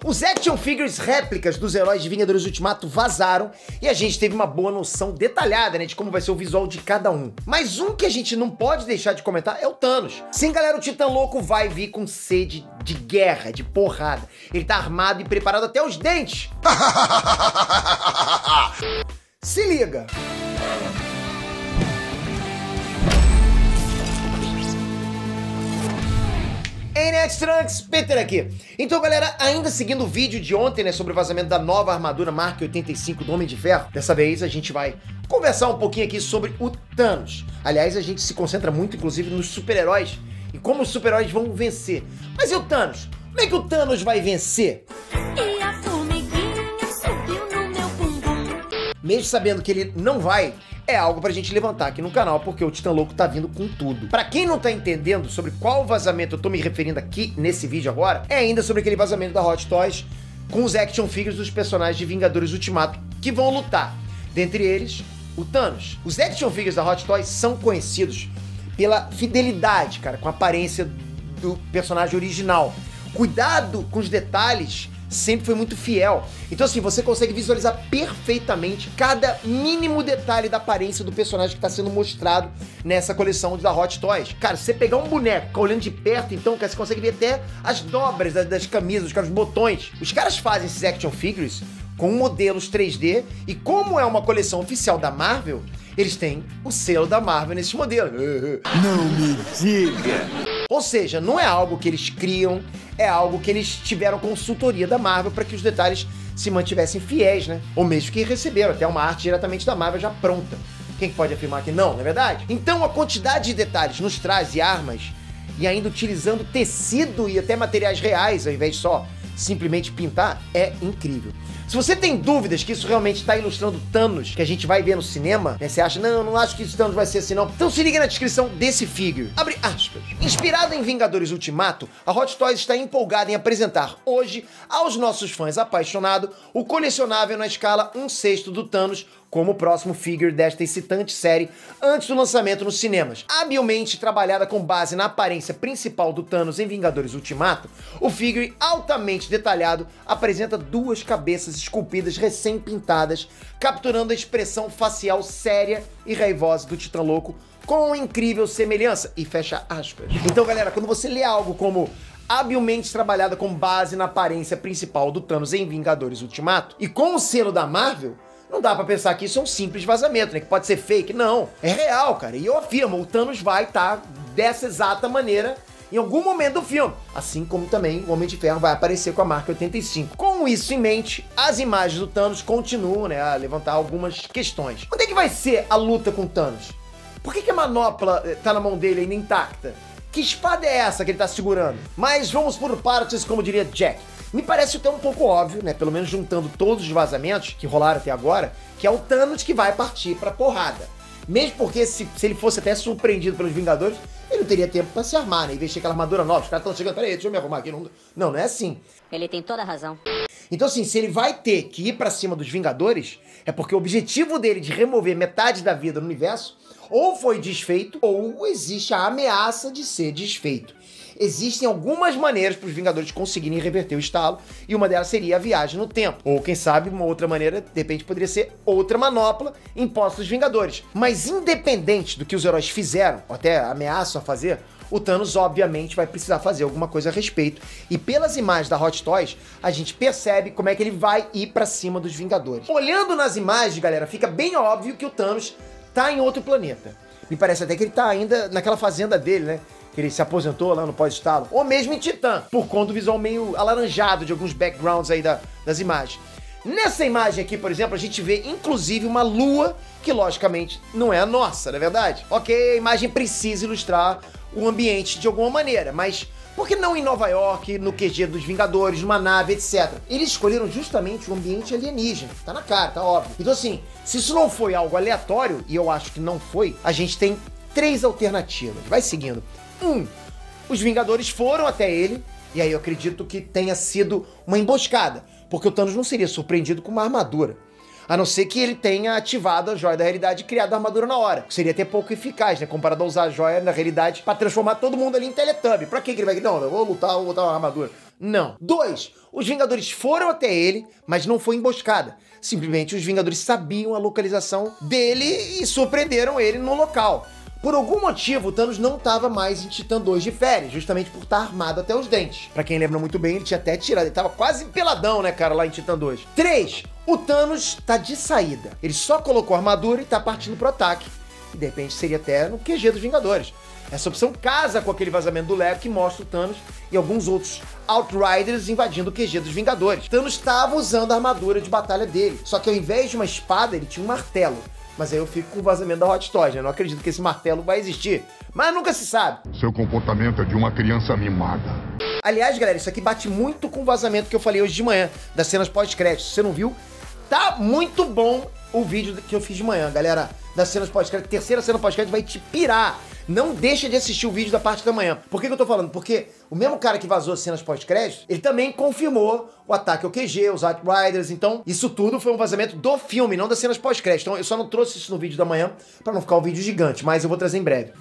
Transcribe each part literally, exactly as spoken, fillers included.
Os action figures réplicas dos heróis de Vingadores Ultimato vazaram e a gente teve uma boa noção detalhada, né, de como vai ser o visual de cada um. Mas um que a gente não pode deixar de comentar é o Thanos. Sim, galera, o Titã Louco vai vir com sede de guerra, de porrada. Ele tá armado e preparado até os dentes. Se liga. Ei, Net Trunks, Peter aqui. Então, galera, ainda seguindo o vídeo de ontem, né, sobre o vazamento da nova armadura Mark oitenta e cinco do Homem de Ferro, dessa vez a gente vai conversar um pouquinho aqui sobre o Thanos. Aliás, a gente se concentra muito, inclusive, nos super-heróis e como os super-heróis vão vencer. Mas e o Thanos? Como é que o Thanos vai vencer? E a formiguinha subiu no meu bumbum. Mesmo sabendo que ele não vai, é algo pra gente levantar aqui no canal, porque o Titã Louco tá vindo com tudo. Pra quem não tá entendendo sobre qual vazamento eu tô me referindo aqui nesse vídeo agora, é ainda sobre aquele vazamento da Hot Toys com os action figures dos personagens de Vingadores Ultimato que vão lutar. Dentre eles, o Thanos. Os action figures da Hot Toys são conhecidos pela fidelidade, cara, com a aparência do personagem original. Cuidado com os detalhes sempre foi muito fiel. Então assim, você consegue visualizar perfeitamente cada mínimo detalhe da aparência do personagem que está sendo mostrado nessa coleção da Hot Toys. Cara, se você pegar um boneco, ficar olhando de perto, então, cara, você consegue ver até as dobras das, das camisas, os, cara, os botões. Os caras fazem esses action figures com modelos três D e como é uma coleção oficial da Marvel, eles têm o selo da Marvel nesse modelo. Não me diga! Ou seja, não é algo que eles criam, é algo que eles tiveram consultoria da Marvel para que os detalhes se mantivessem fiéis, né? Ou mesmo que receberam até uma arte diretamente da Marvel já pronta. Quem pode afirmar que não, não é verdade? Então a quantidade de detalhes nos traz e armas, e ainda utilizando tecido e até materiais reais, ao invés de só simplesmente pintar, é incrível. Se você tem dúvidas que isso realmente está ilustrando Thanos, que a gente vai ver no cinema, né, você acha, não, não acho que esse Thanos vai ser assim não, então se liga na descrição desse figure. Abre aspas. Inspirado em Vingadores Ultimato, a Hot Toys está empolgada em apresentar hoje aos nossos fãs apaixonados o colecionável na escala um sexto do Thanos como o próximo figure desta excitante série antes do lançamento nos cinemas. Habilmente trabalhada com base na aparência principal do Thanos em Vingadores Ultimato, o figure altamente detalhado apresenta duas cabeças esculpidas recém-pintadas, capturando a expressão facial séria e raivosa do Titã Louco com incrível semelhança, e fecha aspas. Então, galera, quando você lê algo como habilmente trabalhada com base na aparência principal do Thanos em Vingadores Ultimato, e com o selo da Marvel, não dá pra pensar que isso é um simples vazamento, né? Que pode ser fake. Não, é real, cara. E eu afirmo, o Thanos vai estar dessa exata maneira em algum momento do filme. Assim como também o Homem de Ferro vai aparecer com a Mark oitenta e cinco. Com isso em mente, as imagens do Thanos continuam, né, a levantar algumas questões. Onde é que vai ser a luta com o Thanos? Por que que a manopla tá na mão dele ainda intacta? Que espada é essa que ele tá segurando? Mas vamos por partes, como diria Jack. Me parece até um pouco óbvio, né, pelo menos juntando todos os vazamentos que rolaram até agora, que é o Thanos que vai partir pra porrada. Mesmo porque se, se ele fosse até surpreendido pelos Vingadores, ele não teria tempo pra se armar, né, e vestir aquela armadura nova. Os caras estão chegando, peraí, deixa eu me arrumar aqui. Não, não, não é assim. Ele tem toda a razão. Então assim, se ele vai ter que ir pra cima dos Vingadores, é porque o objetivo dele de remover metade da vida no universo ou foi desfeito, ou existe a ameaça de ser desfeito. Existem algumas maneiras para os Vingadores conseguirem reverter o estalo, e uma delas seria a viagem no tempo. Ou, quem sabe, uma outra maneira, de repente, poderia ser outra manopla imposta aos Vingadores. Mas independente do que os heróis fizeram, ou até ameaçam a fazer, o Thanos, obviamente, vai precisar fazer alguma coisa a respeito. E pelas imagens da Hot Toys, a gente percebe como é que ele vai ir para cima dos Vingadores. Olhando nas imagens, galera, fica bem óbvio que o Thanos tá em outro planeta. Me parece até que ele tá ainda naquela fazenda dele, né? Que ele se aposentou lá no pós-estalo. Ou mesmo em Titã, por conta do visual meio alaranjado de alguns backgrounds aí da, das imagens. Nessa imagem aqui, por exemplo, a gente vê inclusive uma lua que, logicamente, não é a nossa, não é verdade? Ok, a imagem precisa ilustrar o ambiente de alguma maneira, mas por que não em Nova York, no Q G dos Vingadores, numa nave, etcétera? Eles escolheram justamente o ambiente alienígena. Tá na cara, tá óbvio. Então assim, se isso não foi algo aleatório, e eu acho que não foi, a gente tem três alternativas. Vai seguindo. Um, os Vingadores foram até ele, e aí eu acredito que tenha sido uma emboscada, porque o Thanos não seria surpreendido com uma armadura. A não ser que ele tenha ativado a joia da realidade e criado a armadura na hora. Seria até pouco eficaz, né? Comparado a usar a joia da realidade pra transformar todo mundo ali em Teletubby. Pra que que ele vai... Não, eu vou lutar, vou botar uma armadura. Não. Dois, os Vingadores foram até ele, mas não foi emboscada. Simplesmente os Vingadores sabiam a localização dele e surpreenderam ele no local. Por algum motivo, o Thanos não estava mais em Titã dois de férias, justamente por estar armado até os dentes. Pra quem lembra muito bem, ele tinha até tirado, ele tava quase peladão, né, cara, lá em Titã dois. Três, o Thanos tá de saída. Ele só colocou a armadura e tá partindo pro ataque. E de repente seria até no Q G dos Vingadores. Essa opção casa com aquele vazamento do Lego que mostra o Thanos e alguns outros Outriders invadindo o Q G dos Vingadores. Thanos estava usando a armadura de batalha dele, só que ao invés de uma espada, ele tinha um martelo. Mas aí eu fico com o vazamento da Hot Toys, né? Eu não acredito que esse martelo vai existir. Mas nunca se sabe. Seu comportamento é de uma criança mimada. Aliás, galera, isso aqui bate muito com o vazamento que eu falei hoje de manhã, das cenas pós-créditos. Se você não viu, tá muito bom o vídeo que eu fiz de manhã, galera. Das cenas pós-crédito. Terceira cena pós-crédito vai te pirar. Não deixa de assistir o vídeo da parte da manhã. Por que que eu tô falando? Porque o mesmo cara que vazou as cenas pós-crédito, ele também confirmou o ataque ao Q G, os Outriders. Então, isso tudo foi um vazamento do filme, não das cenas pós-crédito. Então, eu só não trouxe isso no vídeo da manhã pra não ficar um vídeo gigante, mas eu vou trazer em breve.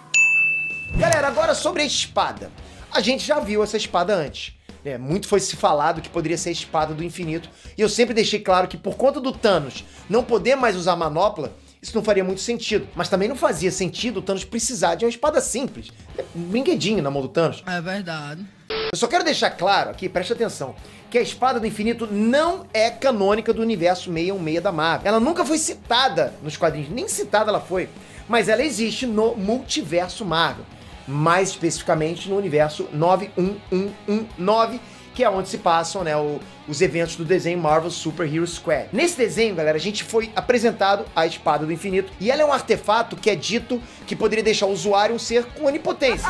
Galera, agora sobre a espada. A gente já viu essa espada antes. É, muito foi se falado que poderia ser a espada do infinito. E eu sempre deixei claro que por conta do Thanos não poder mais usar manopla, isso não faria muito sentido. Mas também não fazia sentido o Thanos precisar de uma espada simples. Um brinquedinho na mão do Thanos. É verdade. Eu só quero deixar claro aqui, preste atenção, que a espada do infinito não é canônica do universo seiscentos e dezesseis da Marvel. Ela nunca foi citada nos quadrinhos, nem citada ela foi. Mas ela existe no multiverso Marvel. Mais especificamente no universo nove um um um nove, que é onde se passam, né, o, os eventos do desenho Marvel Super Hero Squad. Nesse desenho, galera, a gente foi apresentado a Espada do Infinito, e ela é um artefato que é dito que poderia deixar o usuário um ser com onipotência.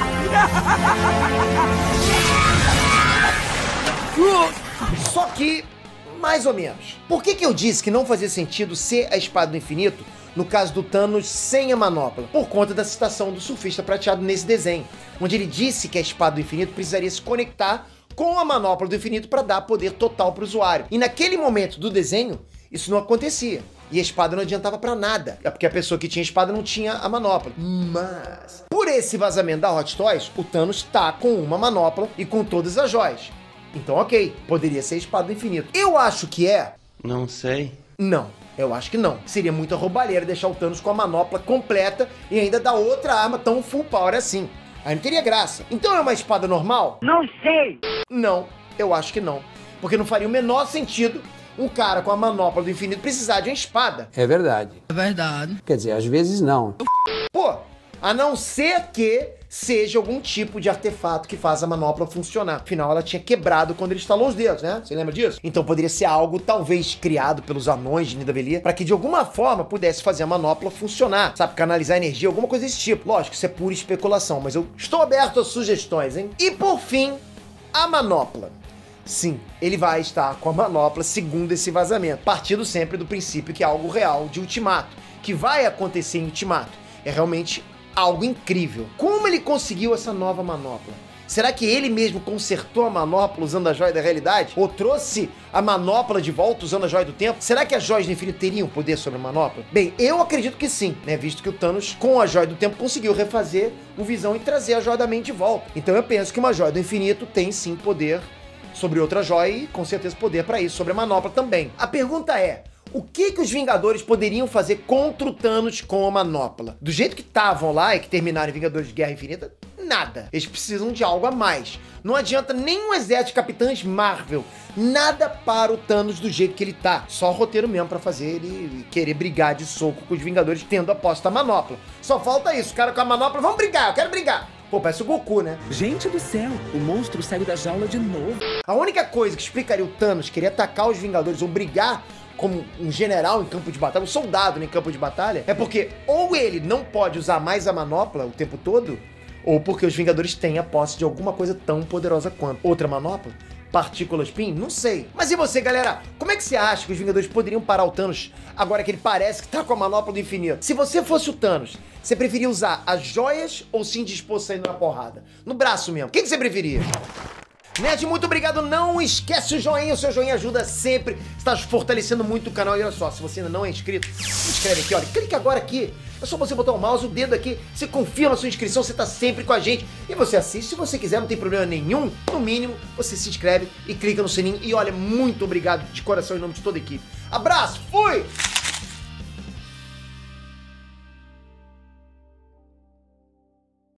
Só que, mais ou menos. Por que que eu disse que não fazia sentido ser a Espada do Infinito no caso do Thanos sem a manopla? Por conta da citação do surfista prateado nesse desenho, onde ele disse que a Espada do Infinito precisaria se conectar com a manopla do infinito para dar poder total para o usuário. E naquele momento do desenho, isso não acontecia. E a espada não adiantava para nada. É porque a pessoa que tinha espada não tinha a manopla. Mas, por esse vazamento da Hot Toys, o Thanos tá com uma manopla e com todas as joias. Então, ok, poderia ser a espada do infinito. Eu acho que é... Não sei. Não. Eu acho que não. Seria muita roubalheira deixar o Thanos com a manopla completa e ainda dar outra arma tão full power assim. Aí não teria graça. Então é uma espada normal? Não sei! Não, eu acho que não. Porque não faria o menor sentido um cara com a manopla do infinito precisar de uma espada. É verdade. É verdade. Quer dizer, às vezes não. Pô, a não ser que seja algum tipo de artefato que faz a manopla funcionar. Afinal, ela tinha quebrado quando ele estalou os dedos, né? Você lembra disso? Então poderia ser algo, talvez, criado pelos anões de Nidavellir, para que de alguma forma pudesse fazer a manopla funcionar, sabe? Canalizar energia, alguma coisa desse tipo. Lógico, isso é pura especulação, mas eu estou aberto a sugestões, hein? E por fim, a manopla. Sim, ele vai estar com a manopla segundo esse vazamento, partindo sempre do princípio que é algo real de Ultimato, que vai acontecer em Ultimato. É realmente algo incrível. Como ele conseguiu essa nova manopla? Será que ele mesmo consertou a manopla usando a joia da realidade? Ou trouxe a manopla de volta usando a joia do tempo? Será que as joias do infinito teriam poder sobre a manopla? Bem, eu acredito que sim, né? Visto que o Thanos, com a joia do tempo, conseguiu refazer o Visão e trazer a joia da mente de volta. Então eu penso que uma joia do infinito tem sim poder sobre outra joia e com certeza poder para isso, sobre a manopla também. A pergunta é: o que que os Vingadores poderiam fazer contra o Thanos com a manopla? Do jeito que estavam lá e que terminaram em Vingadores de Guerra Infinita, nada. Eles precisam de algo a mais. Não adianta nem um exército de Capitães Marvel. Nada para o Thanos do jeito que ele tá. Só roteiro mesmo pra fazer ele querer brigar de soco com os Vingadores tendo a posse da manopla. Só falta isso. O cara com a manopla, vamos brigar, eu quero brigar. Pô, parece o Goku, né? Gente do céu, o monstro saiu da jaula de novo. A única coisa que explicaria o Thanos querer atacar os Vingadores ou brigar como um general em campo de batalha, um soldado em campo de batalha, é porque ou ele não pode usar mais a manopla o tempo todo, ou porque os Vingadores têm a posse de alguma coisa tão poderosa quanto. Outra manopla? Partícula Spin? Não sei. Mas e você, galera? Como é que você acha que os Vingadores poderiam parar o Thanos agora que ele parece que tá com a manopla do infinito? Se você fosse o Thanos, você preferia usar as joias ou se indispor saindo na porrada? No braço mesmo. O que que você preferia? Nerd, muito obrigado. Não esquece o joinha, o seu joinha ajuda sempre. Está fortalecendo muito o canal. E olha só, se você ainda não é inscrito, se inscreve aqui, olha. Clica agora aqui. É só você botar o mouse, o dedo aqui. Você confirma a sua inscrição, você está sempre com a gente. E você assiste, se você quiser, não tem problema nenhum. No mínimo, você se inscreve e clica no sininho. E olha, muito obrigado de coração em nome de toda a equipe. Abraço, fui!